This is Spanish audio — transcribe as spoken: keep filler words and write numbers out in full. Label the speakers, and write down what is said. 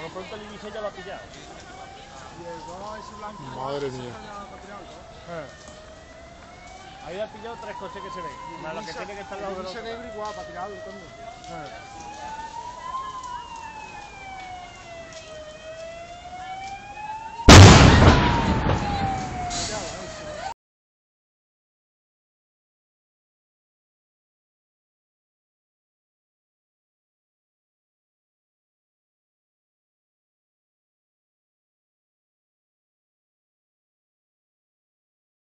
Speaker 1: Por lo pronto el Ibiza ya lo ha pillado.
Speaker 2: Y el dos ese blanco.
Speaker 3: Madre mía.
Speaker 1: Eh. Ahí ha pillado tres coches que se ven. Más lo que tiene que estar al lado del
Speaker 2: Ese
Speaker 1: otro.
Speaker 2: negro igual para tirarlo también.
Speaker 1: Eh.